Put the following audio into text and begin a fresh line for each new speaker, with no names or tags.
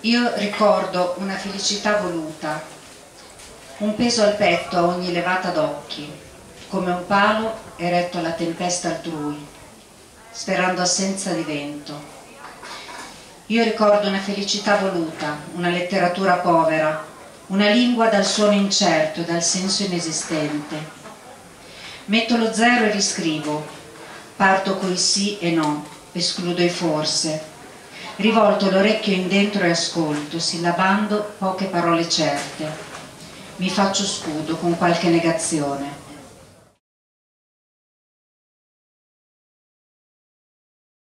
Io ricordo una felicità voluta, un peso al petto a ogni levata d'occhi, come un palo eretto alla tempesta altrui, sperando assenza di vento. Io ricordo una felicità voluta, una letteratura povera, una lingua dal suono incerto e dal senso inesistente. Metto lo zero e riscrivo, parto coi sì e no, escludo i forse. Rivolto l'orecchio in dentro e ascolto, sillabando poche parole certe. Mi faccio scudo con qualche negazione.